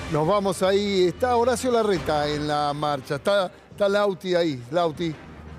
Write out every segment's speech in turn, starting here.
Nos vamos ahí. Está Horacio Larreta en la marcha. Está Lauti ahí. Lauti.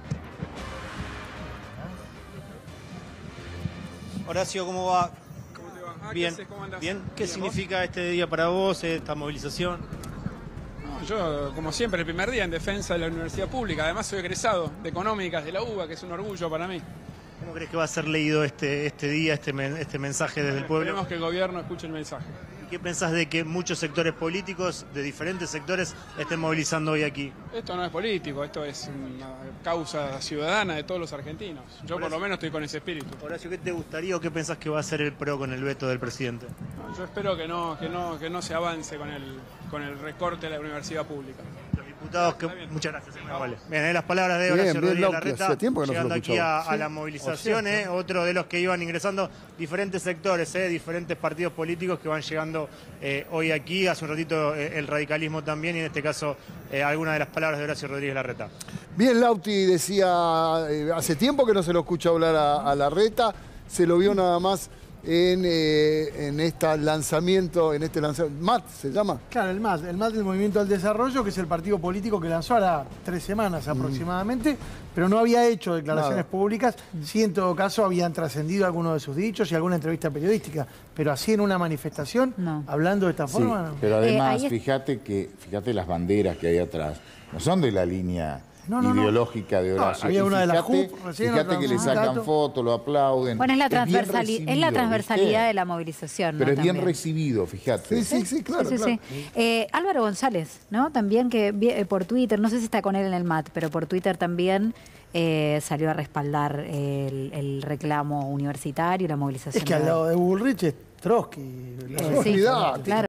Horacio, ¿cómo va? ¿Cómo te va? Bien. ¿Cómo andás? Bien. ¿Qué Bien, significa este día para vos, esta movilización? No, yo, como siempre, el primer día en defensa de la universidad pública. Además, soy egresado de Económicas de la UBA, que es un orgullo para mí. ¿Cómo crees que va a ser leído este día, este mensaje desde el pueblo? Esperemos que el gobierno escuche el mensaje. ¿Qué pensás de que muchos sectores políticos, de diferentes sectores, estén movilizando hoy aquí? Esto no es político, esto es una causa ciudadana de todos los argentinos. Yo por lo menos estoy con ese espíritu. Horacio, ¿qué te gustaría o qué pensás que va a hacer el PRO con el veto del presidente? No, yo espero que no se avance con el recorte de la universidad pública. Los diputados que... Bien. Muchas gracias, vale. Bien, las palabras de Horacio Rodríguez Lauti, Larreta, hacía tiempo que no se lo llegando aquí escuchaba. a la movilización, otro de los que iban ingresando, diferentes sectores, diferentes partidos políticos que van llegando hoy aquí, hace un ratito el radicalismo también, y en este caso algunas de las palabras de Horacio Rodríguez Larreta. Bien, Lauti decía, hace tiempo que no se lo escucha hablar a Larreta, se lo vio nada más en este lanzamiento, MAT se llama. Claro, el MAD del Movimiento al Desarrollo, que es el partido político que lanzó ahora 3 semanas aproximadamente, pero no había hecho declaraciones públicas. Sí, en todo caso, habían trascendido algunos de sus dichos y alguna entrevista periodística, pero así en una manifestación, hablando de esta forma, no. Pero además, fíjate las banderas que hay atrás, no son de la línea ideológica de Horacio. Había una de las JUP, recién fíjate que le sacan fotos, lo aplauden. Bueno, es la transversalidad de la movilización. Pero ¿no? es bien También. recibido, fíjate. Sí, claro. Sí. Álvaro González, ¿no? También que por Twitter, no sé si está con él en el MAT, pero por Twitter también salió a respaldar el reclamo universitario y la movilización. Es que al lado de Bullrich es Trotsky. Sí, claro.